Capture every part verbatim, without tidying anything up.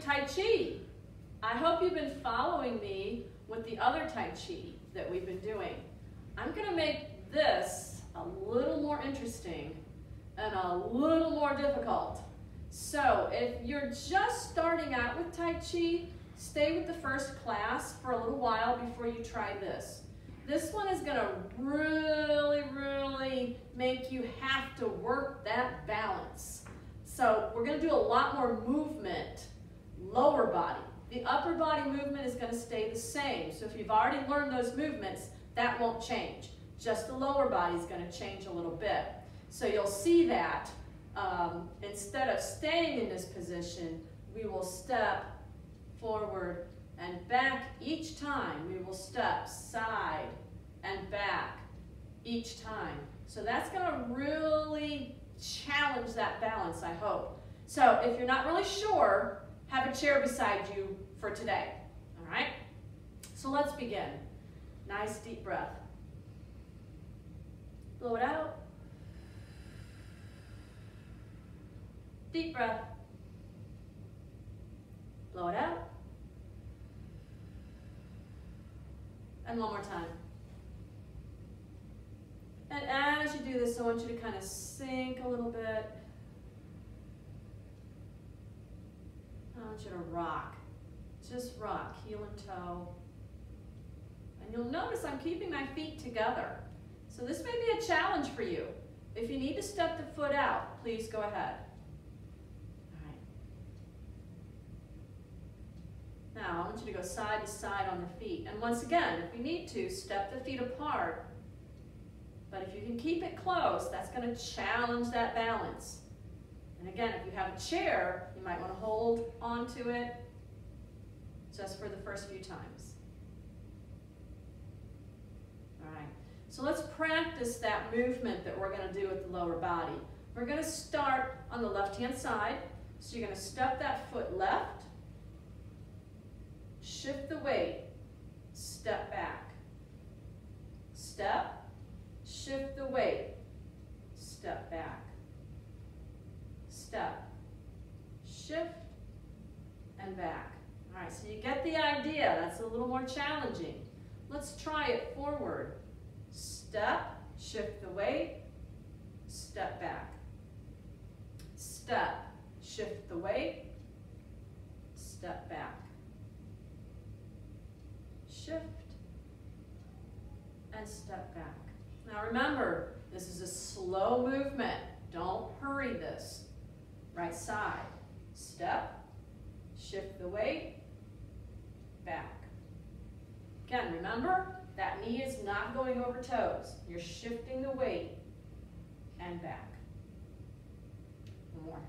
Tai Chi. I hope you've been following me with the other Tai Chi that we've been doing. I'm going to make this a little more interesting and a little more difficult. So if you're just starting out with Tai Chi, stay with the first class for a little while before you try this. This one is going to really, really make you have to work that balance. So we're going to do a lot more movement, lower body. The upper body movement is going to stay the same. So if you've already learned those movements, that won't change. Just the lower body is going to change a little bit. So you'll see that um, instead of staying in this position, we will step forward and back each time. We will step side and back each time. So that's going to really challenge that balance, I hope. So if you're not really sure, have a chair beside you for today. All right? So let's begin. Nice deep breath. Blow it out. Deep breath. Blow it out. And one more time. And as you do this, I want you to kind of sink a little bit. I want you to rock. Just rock, heel and toe. And you'll notice I'm keeping my feet together. So this may be a challenge for you. If you need to step the foot out, please go ahead. All right. Now, I want you to go side to side on the feet. And once again, if you need to, step the feet apart. But if you can keep it close, that's going to challenge that balance. And again, if you have a chair, you might want to hold onto it just for the first few times. All right, so let's practice that movement that we're going to do with the lower body. We're going to start on the left-hand side. So you're going to step that foot left, shift the weight, step back, step, shift the weight, step back, step, shift, and back. All right, so you get the idea. That's a little more challenging. Let's try it forward. Step, shift the weight, step back. Step, shift the weight, step back. Shift, and step back. Now remember, this is a slow movement. Don't hurry this. Right side, step, shift the weight, back. Again, remember, that knee is not going over toes. You're shifting the weight and back. One more.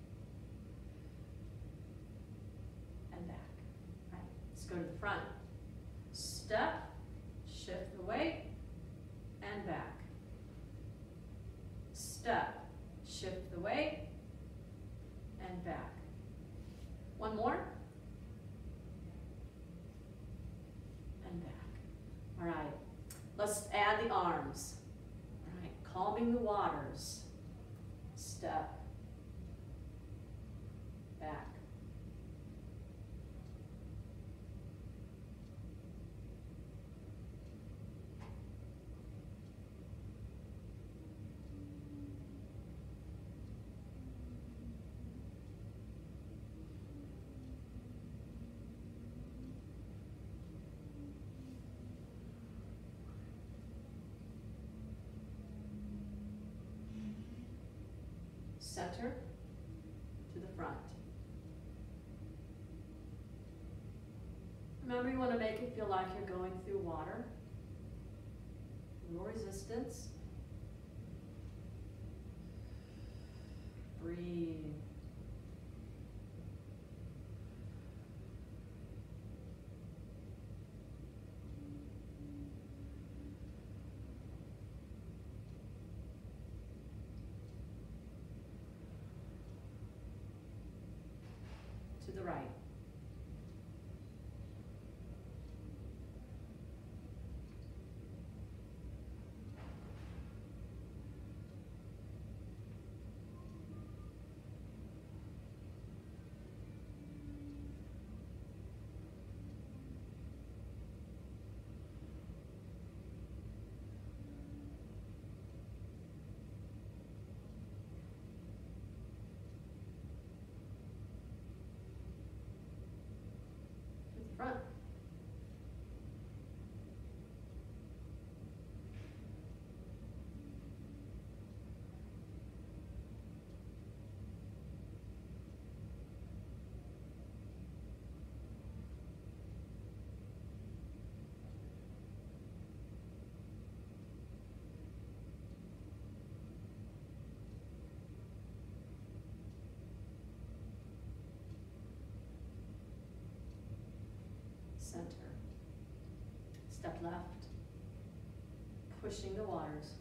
And back. All right, let's go to the front. Step, shift the weight, and back. Step, shift the weight, and back. One more. And back. All right, let's add the arms. All right, calming the waters. Step, back. Center to the front. Remember, you want to make it feel like you're going through water. No resistance. Breathe. To the right. front. Center. Step left, pushing the waters.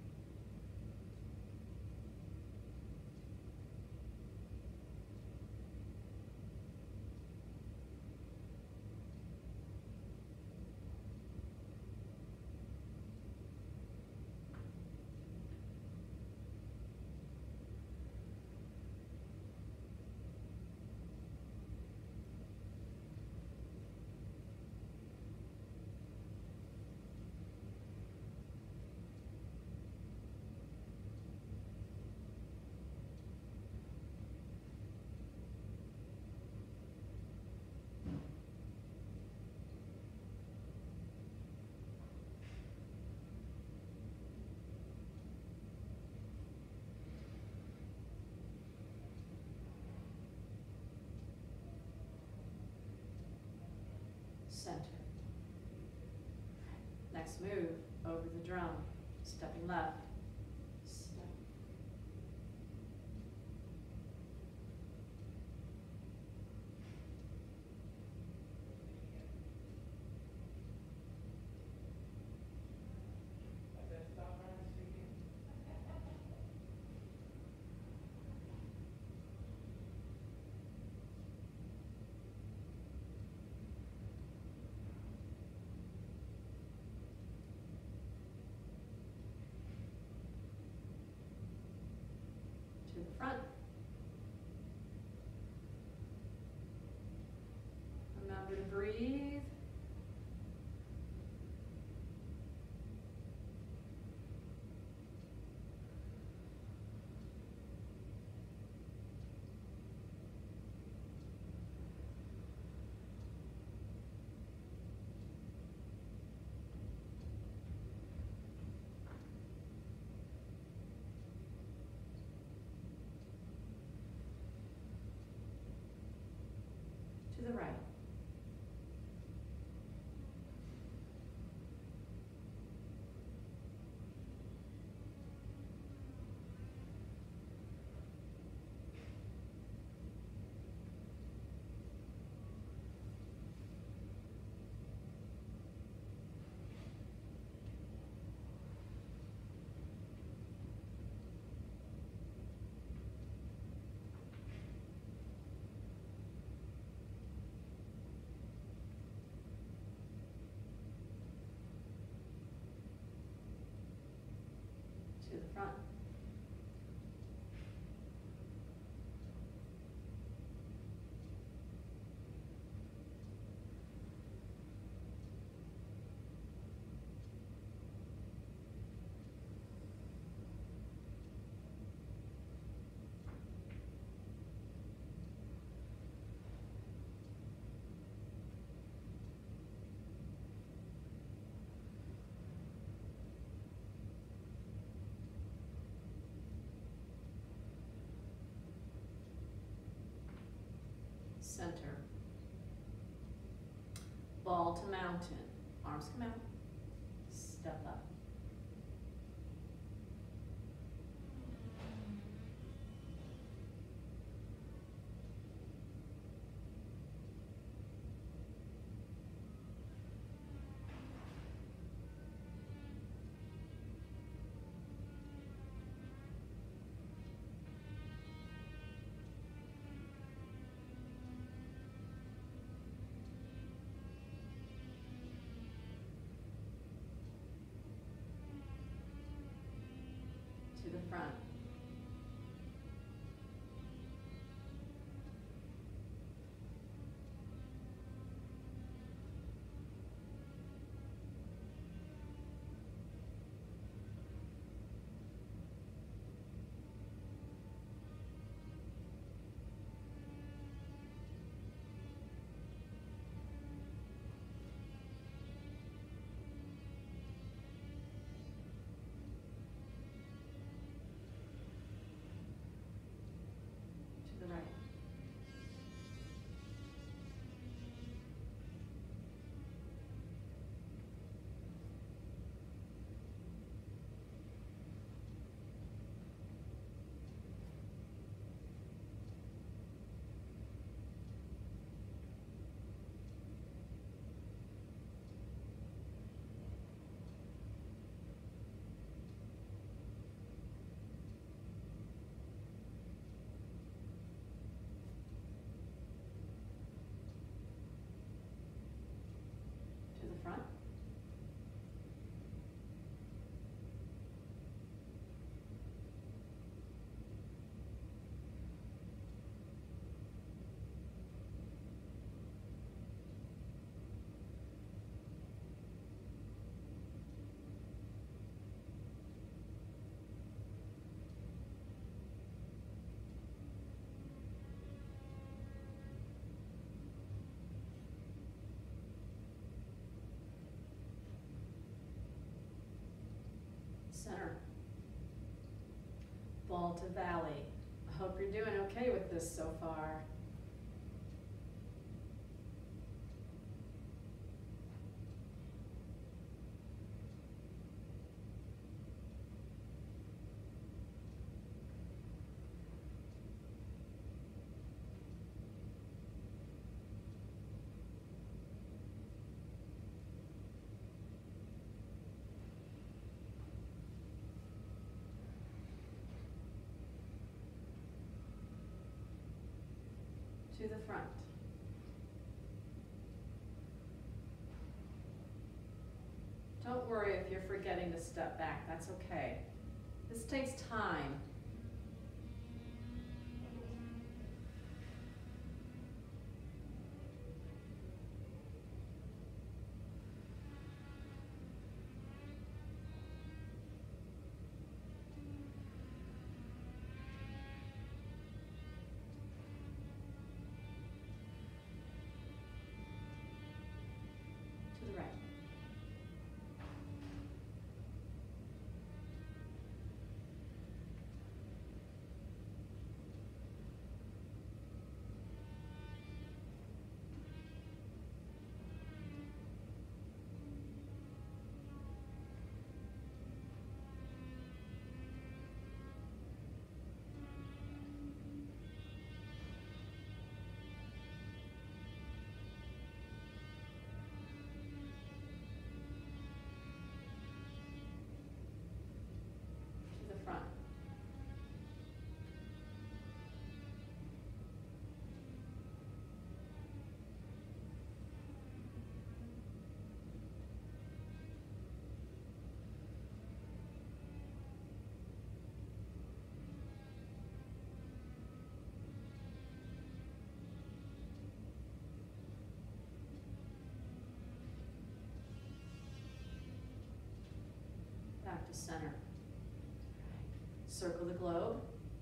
Center. Next move, over the drum, stepping left, step. To the front. Remember to breathe. To the right. To the front. Center. Ball to mountain. Arms come out. Step up. To the front. the right. To the front. Center. Ball to valley. I hope you're doing okay with this so far. To the front. Don't worry if you're forgetting to step back, that's okay. This takes time. To the right. To the front. Back to center. Circle the globe.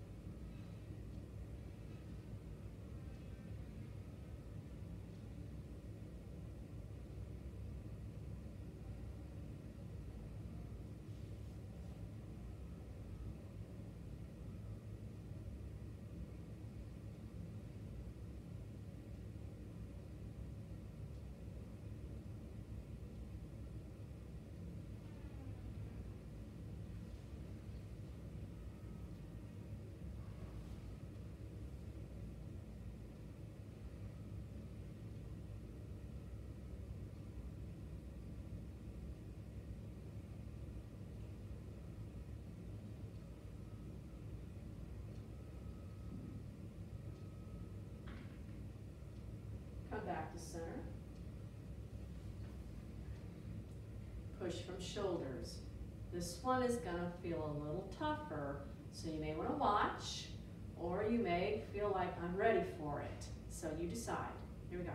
Come back to center. Push from shoulders. This one is gonna feel a little tougher, so you may wanna watch, or you may feel like I'm ready for it. So you decide. Here we go.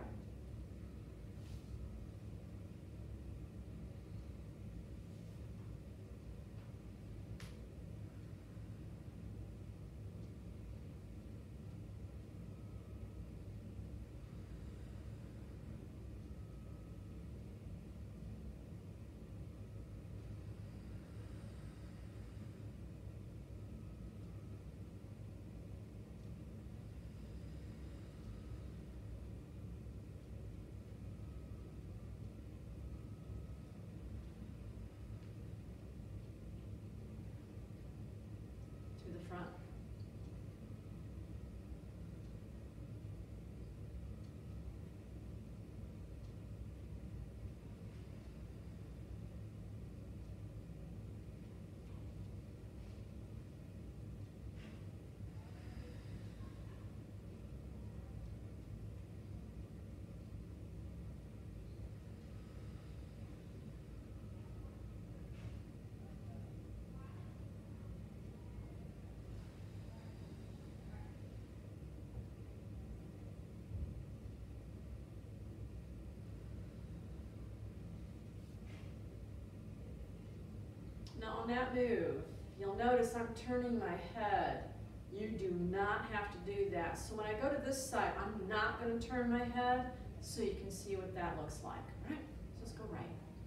Now on that move, you'll notice I'm turning my head. You do not have to do that. So when I go to this side, I'm not going to turn my head so you can see what that looks like. All right, so let's go right.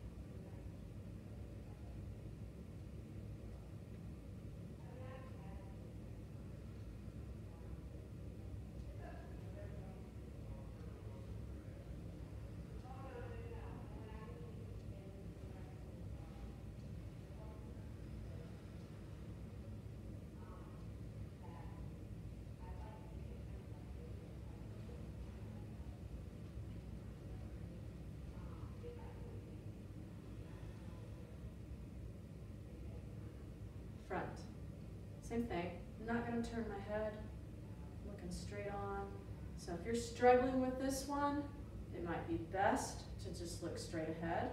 Front. Same thing. I'm not going to turn my head. I'm looking straight on. So if you're struggling with this one, it might be best to just look straight ahead.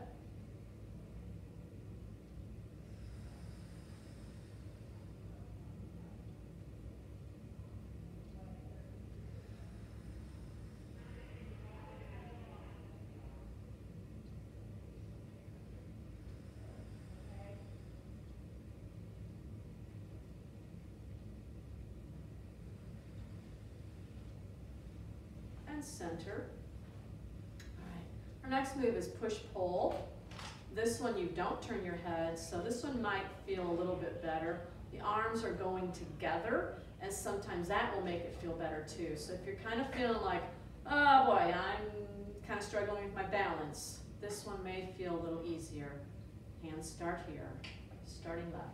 Center. All right. Our next move is push-pull. This one you don't turn your head, so this one might feel a little bit better. The arms are going together, and sometimes that will make it feel better too. So if you're kind of feeling like, oh boy, I'm kind of struggling with my balance, this one may feel a little easier. Hands start here, starting left.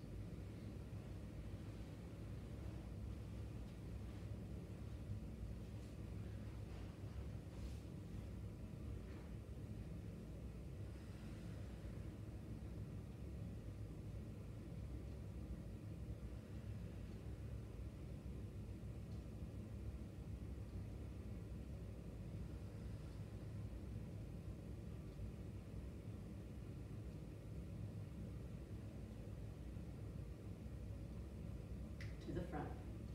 To the front.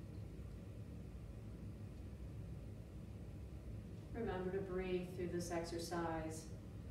Remember to breathe through this exercise.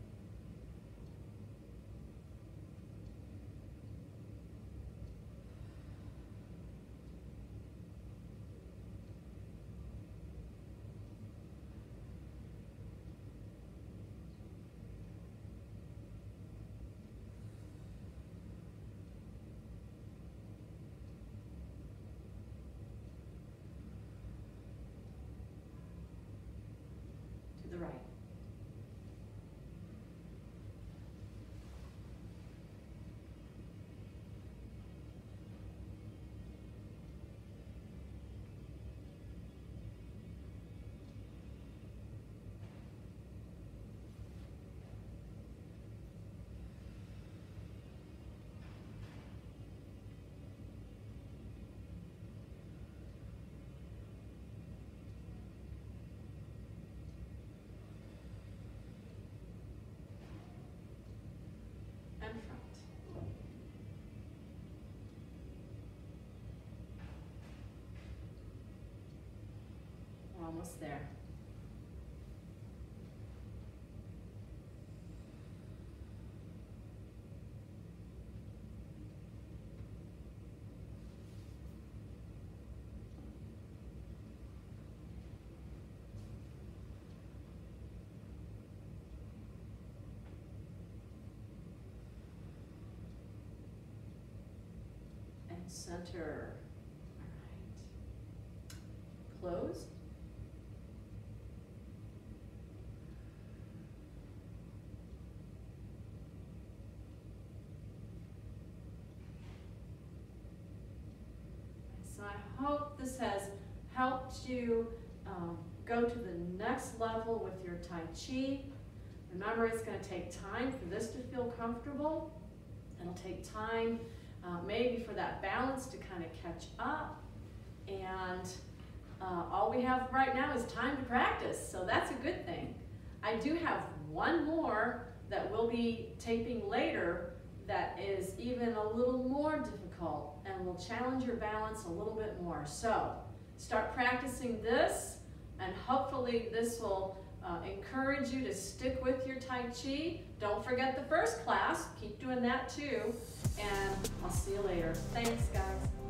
The right. And front. We're almost there. Center. All right. Close. So I hope this has helped you um, go to the next level with your Tai Chi. Remember, it's going to take time for this to feel comfortable. It'll take time Uh, maybe for that balance to kind of catch up, and uh, all we have right now is time to practice, so that's a good thing. I do have one more that we'll be taping later that is even a little more difficult and will challenge your balance a little bit more. So start practicing this, and hopefully this will uh, encourage you to stick with your Tai Chi. Don't forget the first class. Keep doing that too. And I'll see you later. Thanks, guys.